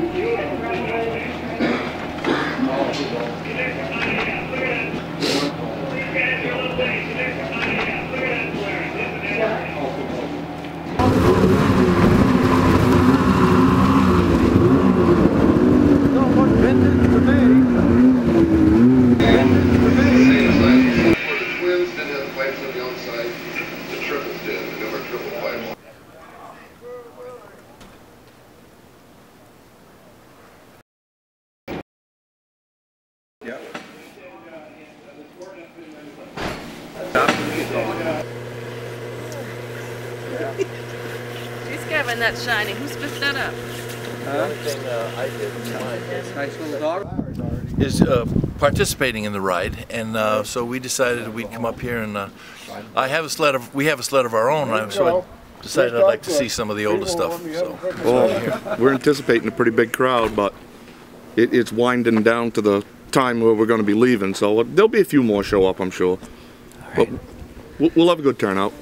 She's Kevin, that's shiny. Who spit that up? The only thing I did was mine. Nice little dog. Is participating in the ride, and so we decided we'd come up here, and we have a sled of our own, so I decided I'd like to see some of the older stuff. So. Well, we're anticipating a pretty big crowd, but it's winding down to the time where we're going to be leaving, so there'll be a few more show up, I'm sure. But we'll have a good turnout.